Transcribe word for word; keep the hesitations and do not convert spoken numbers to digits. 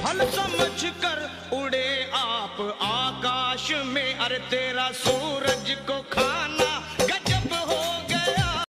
फल समझ कर उड़े आप आकाश में, अरे तेरा सूरज को खाना